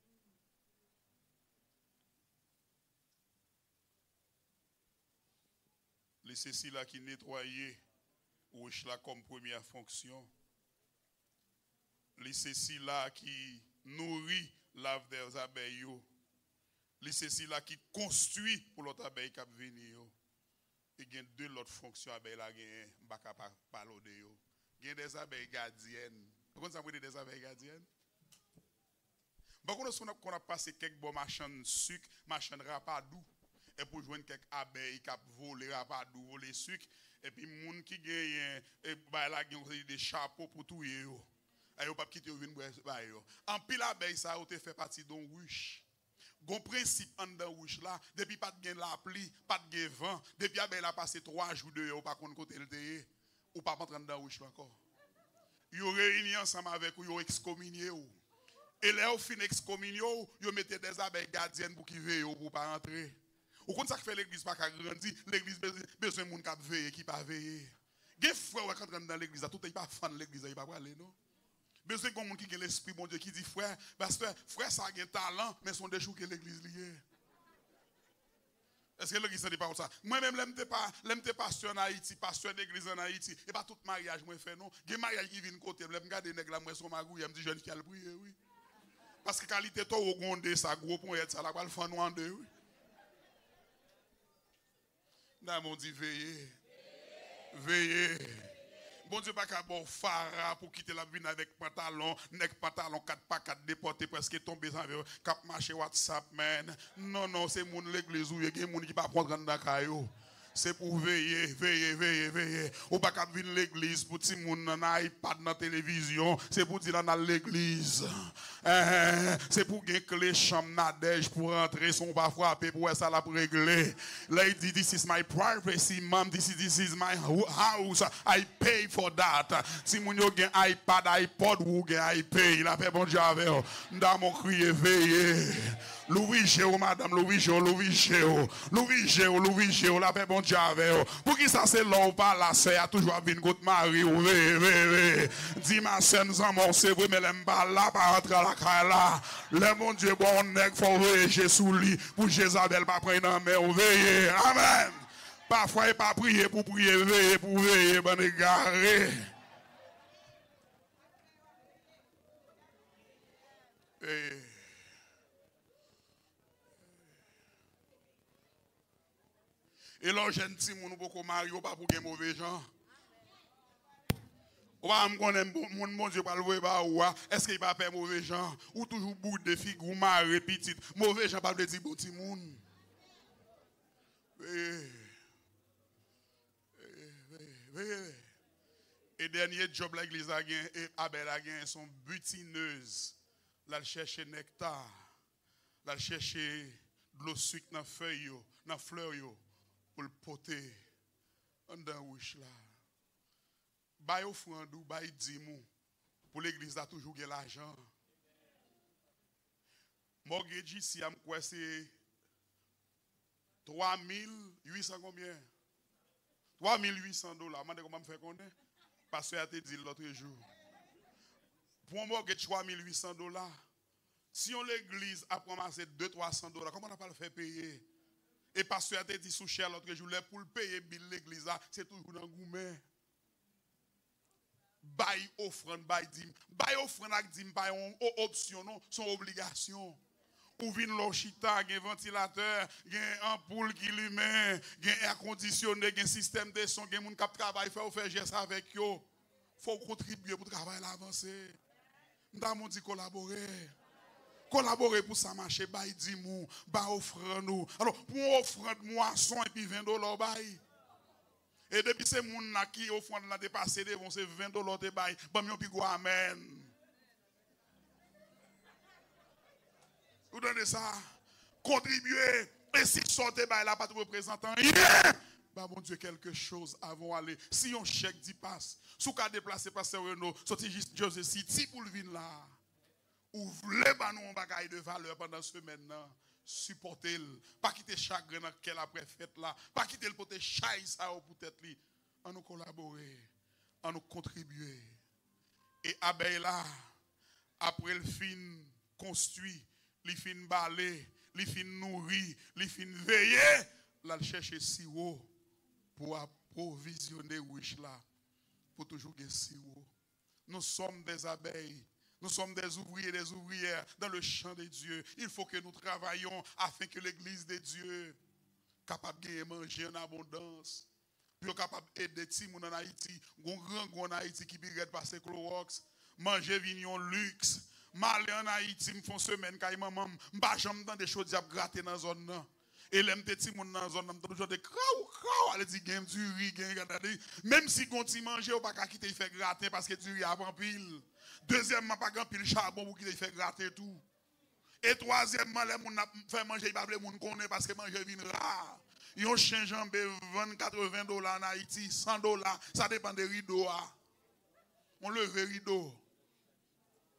Les ceci là qui nettoyait ou là comme première fonction. Les ceci là qui nourrit l'ave des abeilles. Les ceci là qui construit pour l'autre abeille qui vient venir. Et il y a deux autres fonctions abeilles là gagne pas capable parler de yo. Il y a des abeilles gardiennes. Vous connaissez des abeilles gardiennes? Bon qu'on a passé quelques bons machins de sucre, machins de rapadou. Et pour joindre quelques abeilles qui volent rapadou, voler sucre, et puis moun qui gagne et bah là gagne des chapeaux pour tout yo. Et yo pas quitter yo venir bah yo. En pile abeille ça a fait partie d'un ruche. Gon principe en dans ruche là, depuis pas de gain la pluie, pas de gain vent, depuis abeille a passé trois jours de yo pas connait côté le ou pas rentrer dans ruche encore. Yo réuni ensemble avec yo excommunié ou. Et là au fin excommunié yo mettez des abeilles gardiennes pour qui veille pour pas rentrer. Ou quand ça fait l'église pas grandir, l'église besoin de monde qui veille qui pas veiller. Des frères qui rentrent dans l'église, tout est pas fan de l'église, il pas aller non. Besoin de monde qui a l'esprit, bon Dieu, qui dit frère, pasteur, frère, ça a un talent, mais son déchou que l'église liée. Est-ce que l'église n'est pas comme ça? Moi-même, je n'étais pas, pasteur en Haïti, pasteur d'église en Haïti, et pas tout mariage, moi, fait non. Il y a un mariage qui vient côté, je me regarde les nègres, moi, son magou, il me dit, jeune qui a le prier, oui. Parce que qualité, toi, au gondé, ça, gros point, ça, la balle, fan, en deux, oui. Là, mon dit, veillez. Veillez. Bon Dieu, pas qu'à bon phara pour quitter la vie avec pantalon, nek pantalon quatre pas quatre déporté presque tombé sans cap marché WhatsApp, man. Non, non, c'est mon l'église où il y a des gens qui pas prendre dans caillou. C'est pour veiller, veiller, veiller, veiller. Ou pas qu'à venir l'église pour ti moun nan iPad dans télévision, c'est pour dire dans l'église. Eh, c'est pour gagner clé chambre nadège pour rentrer, son pas frapper pour ça la régler. Là il dit this is my privacy, mom, this is this is my house. I pay for that. Si moun yo gen iPad, iPod ou gen iPay, la paix bon Dieu avec. Dans mon crier veiller. Louis Géo, madame, Louis Géo, Louis Géo, Louis Géo, Louis Géo, la paix bon Dieu avec. Pour qui ça c'est là ou pas là, c'est a toujours venu contre Marie, ou ve, ve, ve. Dis ma sœur, nous en c'est vrai, mais l'aime pas là, pas rentrer à la caille là. Le mon Dieu, bon, nèg, faut veiller sous lui, pour Jézabel, pas prendre en main, ou veiller. Amen. Parfois, il pas prier pour prier, veiller, pour veiller, ben égaré. Et Et là, jeune petit moun beaucoup marié, pas pour des mauvais gens. Ou pas me connaître mon mon Dieu pas le ba ou est-ce qu'il pas faire mauvais gens ou toujours bout de figure marié petite. Mauvais gens pas de dire bon petit moun. Et dernier job l'église a gagné et Abel a gagné son butineuse. Là chercher nectar. Là chercher de l'eau sucre dans feuille yo, dans fleur yo. Pour le poter en dans wish là. Bay offrande ou bay dimou pour l'église a toujours gagné l'argent. Mortgage ici am quoi c'est trois mille huit cents combien? trois mille huit cents dollars. Mande comment me faire connaître parce que a te dit l'autre jour. Pour un mortgage trois mille huit cents dollars. Si on l'église a ramassé deux trois cents dollars, comment on n'a pas le fait payer? Et pasteur a dit sous cher l'autre jour, pour le payer l'église, c'est toujours dans le goumet. Bail offrande, bail dim. Bail offrande avec dim, bail option, non, son obligation. Ou vin l'ochita, gen ventilateur, gen ampoule qui lui met, gen air conditionné, gen système de son, gen moun kap travail, fait ou faire geste avec yo. Faut contribuer pour travailler l'avancer. M'damon dit collaborer. Collaborer pour ça marcher, bail dimou, bail offrande nous. Alors, pour offrande moisson et puis vingt dollars bail. Et depuis ces moun là qui offrande là dépassé devant c'est vingt dollars de bail. Bon, yon pi go amen. Vous donnez ça, contribuer. Et si sortez bail là pas de représentant rien. Bah mon Dieu, quelque chose avant aller. Si on chèque d'y passe, sous cas déplacé pasteur Renault, sorti juste José City pour le vin là. Ouvrez bah nous un bagage de valeur pendant ce semaine là. Supportez-le. Pas quitter chagrin dans quel après fête là. Pas quitter le pote chaise ça pour tête li. En nous collaborer, en nous contribuer. Et Abel là, après le fin construit, le fin balé, le fin nourri, le fin veillé, là chercher sirop pour approvisionner riche là. Pour toujours gagner sirop. Nous sommes des abeilles. Nous sommes des ouvriers et des ouvrières dans le champ de Dieu. Il faut que nous travaillions afin que l'église de Dieu capable de manger en abondance. Puis capable d'aider les gens en Haïti. Un grand grand en Haïti qui peut passer Clorox. Manger vignon luxe. M'aller en Haïti, me font semaine quand maman, m'pas jamais dans des choses diable gratter dans zone là. Et les petits moun dans zone là, toujours des crao crao, elle dit gagne du riz, gagne même si gonti manger ou pas quitter il fait gratter parce que du riz avant pile. Deuxièmement, pas grand pile charbon pour qu'il fait gratter tout. Et troisièmement, les moun fait manger, il pas les moun connaît parce que manger vient rare. Ils ont changé en vingt quatre-vingts dollars en Haïti, cent dollars, ça dépend des rideaux. On leve rideau.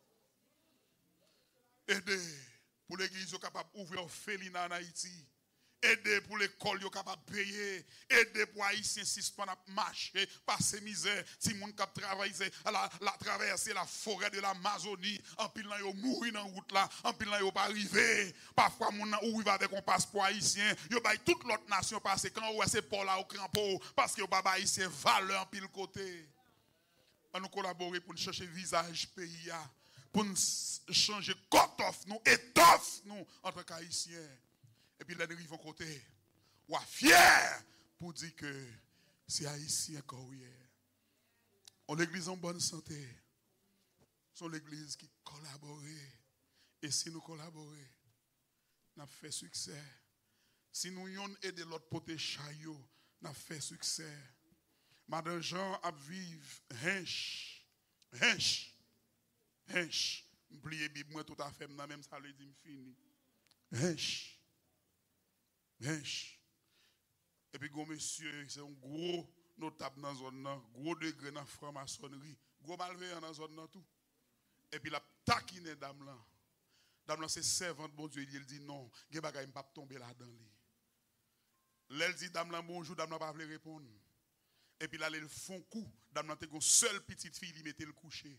Aider pour l'église capable d'ouvrir Félina en Haïti. Aider pour l'école, yo capable de payer. Aider pour Haïtiens si pas marcher, passer misère. Si moun kap travailler, la, la traverser la forêt de l'Amazonie, en pile nan yo mourir dans route là, en pile nan yo pas arriver. Parfois moun nan ou avec un passeport haïtien, yo bay toute l'autre nation passer quand ouais c'est pour là au crampo parce que yo pas haïtien valeur en pile côté. On nous collaborer pour nous chercher visage pays pour nous changer cut-off nous étoffe nous en tant qu'haïtiens. Et puis là, nous arrivons côté, ou à fier pour dire que c'est haïtien encore hier. On l'église en bonne santé. C'est l'église qui collabore. Et si nous collaborons, nous avons fait succès. Si nous avons aidé l'autre côté chaillot, nous avons fait succès. Madame Jean a vivre hench, hench, hench. Je plie Bible moi tout à fait, même ça le dit fini. Hench. Hench. Et puis, gros monsieur, c'est un gros notable dans la zone, gros degré dans la franc-maçonnerie, gros malveillant dans la zone, tout. Et puis, la taquine dame là. Dame là, c'est servante, bon Dieu, il dit non, il ne peut pas tomber là-dedans. Elle dit, dame là, bonjour, dame là, pas répondre. Et puis là, elle font coup, dame là, t'es une seule petite fille, il mettait le coucher.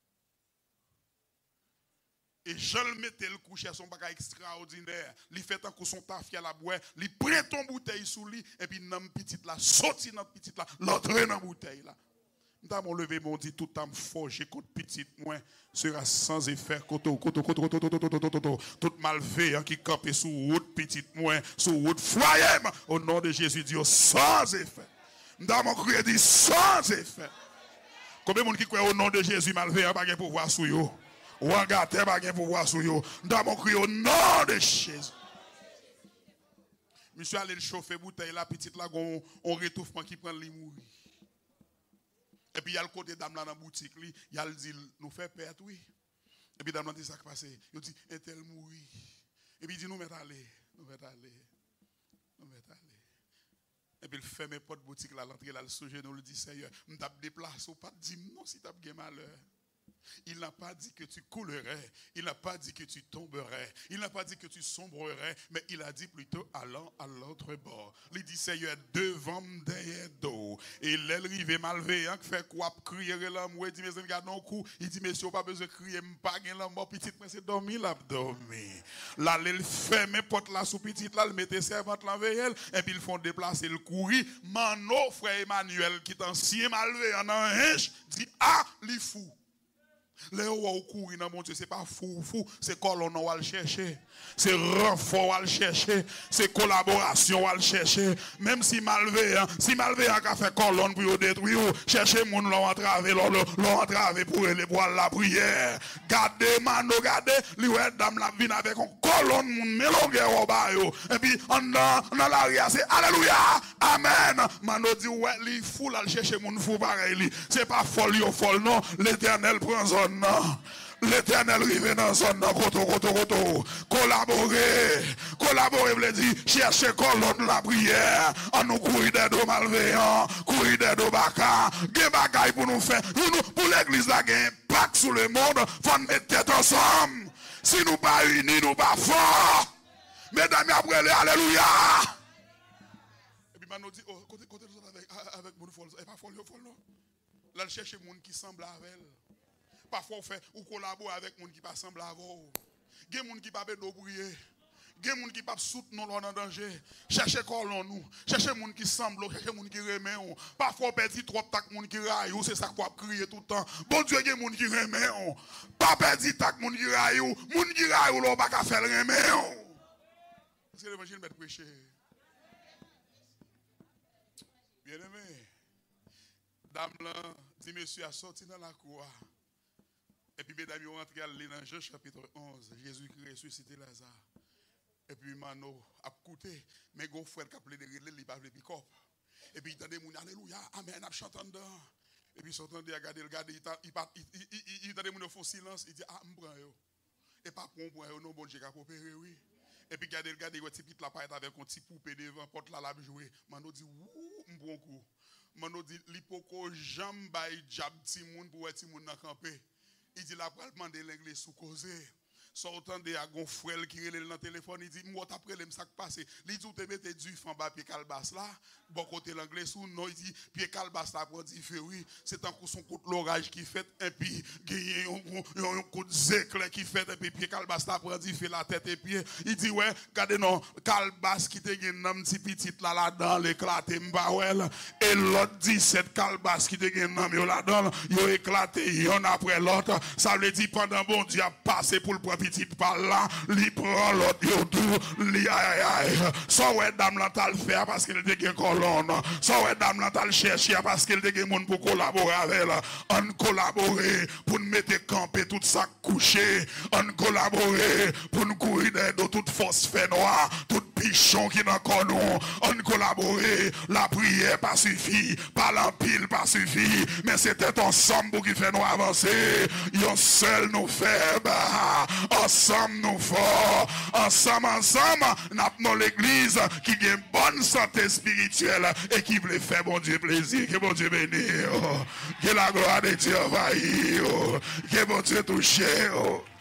Et je le mettais le coucher à son bagage extraordinaire. Il fait un coup son taf à la boîte. Il prend ton bouteille sous lui. Et puis, notre petite là, sorti notre petite là, l'autre dans la bouteille là. Nous avons levé, mon dit, tout âme forgé contre petite moins sera sans effet. Koto, koto, koto, koto, koto, koto, koto, koto. Tout malveillant qui campe sous route petite moins, sous route foyer. Au nom de Jésus, Dieu, sans effet. Nous avons crié, dit, sans effet. Combien de monde qui croit au nom de Jésus malveillant, pas de pouvoir sur eux? Ou en gâté, pas de pouvoir sur eux. Nous avons crié au nom de Jésus. Monsieur allé le chauffer bouteille la petite là, on, on rétouffement qui prend les mourir. Et puis il y a le côté dame là dans la boutique, il y a le dit, nous fait perdre, oui. Et puis dame là dit ça qui passe. Il dit, un tel mourir. Et puis il dit, nous mettons aller, nous mettons aller, nous mettons aller. Et puis il fait mes potes boutique là, l'entrée là, le sujet nous le dit, Seigneur, nous t'as déplacé, pas dire non si t'as bien malheur. Il n'a pas dit que tu coulerais, il n'a pas dit que tu tomberais, il n'a pas dit que tu sombrerais, mais il a dit plutôt allant à l'autre bord. Il dit Seigneur devant derrière dos. Et l'arrivée malveillant qui fait quoi crier l'amour, il dit mes amis gardons coup, il dit messieurs pas besoin de crier, pas gain l'amour petit mais c'est dormi l'a dormi. Là il fait mes potes là sous petite là, il mettait servante là veille et puis ils font déplacer le courir. Mano frère Emmanuel qui est ancien malveillant dans un hinge dit ah li fou. Les ou courir dans mon Dieu, c'est pas fou, fou, c'est colonne on va le chercher, c'est renfort on va le chercher, c'est collaboration on va le chercher, même si malveillant, si malveillant a fait colonne pour le détruire, chercher moun l'ont entravé, l'ont entravé pour les boire la prière. Gardez mano, gardez, lui ouais dame la vine avec une colonne moun mélangé au bas yo, et puis en dans dans l'arrière c'est alléluia, amen. Mano dit ouais li fou là chercher moun fou pareil, c'est pas folle yo folle non, l'Éternel prend zone. Non. L'Éternel rive dans son nom, koto, koto, koto. Collaborer, collaborer, veut dire chercher colonne la prière, en nous courir des dos malveillants, courir des dos baka, gen bagay pour nous faire, pour l'église la gen impact sur le monde, faut nous mettre tête ensemble. Si nous pas unis, nous pas forts. Mesdames et après les alléluia. Et puis maintenant dit, oh, côté, côté avec, avec mon folle, et pas folle, folle, non. Là, elle cherche des gens qui semblent avec elle. Parfois, on fait ou collabore avec des gens qui ne semblent pas avec vous. Il y a des gens qui ne peuvent pas prier. Il y a des gens qui ne peuvent pas soutenir en danger. Cherchez colon nous. Cherchez des gens qui semblent, cherchez des gens qui remettent. Parfois, on perd trop de gens qui raillent. C'est ça qu'on va crier tout le temps. Bon Dieu, il y a des gens qui remettent. Pas perdre de gens qui raillent. Les gens qui raillent, on ne va pas faire le remettre. Est-ce que l'évangile va prêcher? Bien aimé. Dame là, dit monsieur a sorti dans la cour. Et puis mesdames, ils ont entré dans Jean chapitre onze. Jésus qui ressuscité Lazare. Et puis Mano a coûté. Mais mon frère qui a appelé de régler, il n'a pas de pick-up. Et puis il a dit, alléluia, amen, a chanté dedans. Et puis il s'entend de regarder, regarder, il a dit, il faut silence. Il dit, ah, m'prends yo. Et pas pour moi, non, bon Dieu, qui a opéré, oui. Et puis regardez, regardez, il petit la paille avec un petit poupée devant, porte là, la jouer. Mano dit, ouh, m'prends coup. Mano dit, l'hypoco jambe by jab ti moun pour ti moun nan campé. Il dit la pral demander l'église sous causer. sortant de à gon frère qui relève dans le téléphone, il dit moi t'après l'aime ça passe. Il dit te mettez du fan bas pied calbas là, bon côté l'anglais sous non il dit pied calbas là pour dire fait oui, c'est un coup son coup de l'orage qui fait et puis gagner un coup de zécler qui fait et puis pied calbas là pour dire fait la tête et pied. Il dit ouais, regardez non calbas qui te gagne un petit petit là là-dedans l'éclaté m'bawel et l'autre dix-sept calbas qui te gagne nan là-dedans, yo éclaté yon après l'autre. Ça veut dire pendant bon Dieu a passé pour le prendre petit par là, li prend l'autre yo tout, li aïe aïe. So ouais dame là t'al faire parce qu'il te gagne colonne. So ouais dame là t'al chercher parce qu'il te gagne monde pour collaborer avec elle. On collaborer pour nous mettre camper tout ça couché. On collaborer pour nous courir de toute force fait noir, tout pichon qui dans nous. On collaborer, la prière pas suffit, pas l'empile pas suffit, mais c'était ensemble pour qui fait nous avancer. Yon seul nous faible, ensemble nous fort, ensemble, ensemble, nous avons l'église qui a une bonne santé spirituelle et qui veut faire bon Dieu plaisir, que bon Dieu bénisse, que la gloire de Dieu envahisse, que bon Dieu touche.